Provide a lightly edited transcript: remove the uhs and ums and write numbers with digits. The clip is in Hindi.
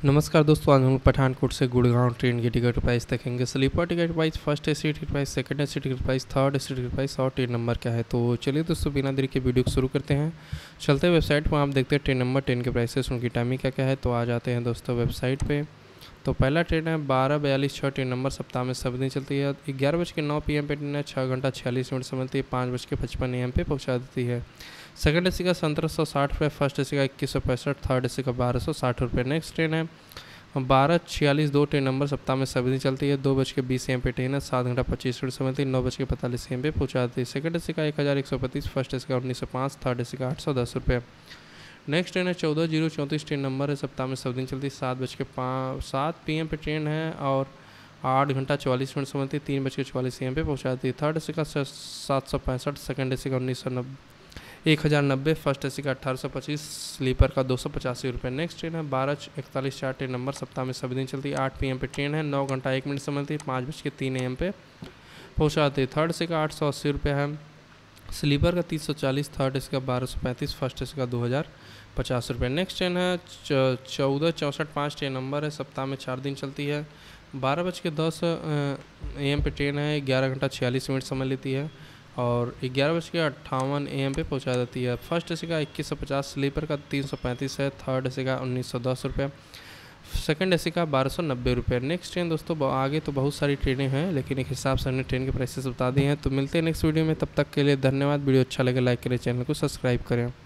नमस्कार दोस्तों, आज हम लोग पठानकोट से गुड़गांव ट्रेन की टिकट प्राइस देखेंगे। Sleeper ticket price, first AC ticket price, second AC ticket price, third AC ticket price और ट्रेन नंबर क्या है। तो चलिए दोस्तों, बिना देरी के वीडियो को शुरू करते हैं। चलते हैं वेबसाइट पर, आप देखते हैं ट्रेन नंबर, ट्रेन के प्राइसेस, उनकी टाइमिंग क्या क्या है। तो आ जाते हैं दोस्तों वेबसाइट पर। तो पहला ट्रेन है 12:42 ट्रेन नंबर, सप्ताह में सब दिन चलती है। 11:09 PM पे ट्रेन है, 6 घंटा 46 मिनट से मिलती है, 5:55 AM पे पहुंचा देती है। सेकंड एसी का 1760 रुपये, फर्स्ट एसी का 2165, थर्ड एसी का 1260 रुपये। नेक्स्ट ट्रेन है 12:46 ट्रेन नंबर, सप्ताह में सभी दिन चलती है। 2:20 AM पे ट्रेन है, 7 घंटा 25 मिनट से मिलती है, 9:45 AM पे पहुँचा देती है। सेकंड एसी का 1135, फर्स्ट एसी का 1905, थर्ड एसी का 810 रुपये। नेक्स्ट ट्रेन है 14:34 ट्रेन नंबर है, सप्ताह में सब दिन चलती है। 7 PM पे ट्रेन है और 8 घंटा 44 मिनट से मिलती है, 3:44 AM पे पहुँचाती है। थर्ड एसी का 765, सेकंड एसी का 1090, फर्स्ट एसी का 1825, स्लीपर का 285 रुपये। नेक्स्ट ट्रेन है 12:41 ट्रेन नंबर, सप्ताह में सभी दिन चलती है। 8 PM पे ट्रेन है, 9 घंटा 1 मिनट से मिलती है, 5:03 AM पे पहुँचाती है। थर्ड एसी का 880 रुपये है, स्लीपर का 340, थर्ड एसी का 1235, फर्स्ट एसी का 2050 रुपये। नेक्स्ट ट्रेन है 14:64 ट्रेन नंबर है, सप्ताह में 4 दिन चलती है। 12:10 AM पे ट्रेन है, 11 घंटा 46 मिनट समय लेती है और 11:58 AM पे पहुंचा देती है। फर्स्ट एसी का 2150, स्लीपर का 335 है, थर्ड एसी का 1910 रुपये, सेकंड एसी का 1290 रुपये। नेक्स्ट ट्रेन दोस्तों, आगे तो बहुत सारी ट्रेनें हैं, लेकिन एक हिसाब से हमने ट्रेन के प्राइसेस बता दिए हैं। तो मिलते हैं नेक्स्ट वीडियो में, तब तक के लिए धन्यवाद। वीडियो अच्छा लगे लाइक करें, चैनल को सब्सक्राइब करें।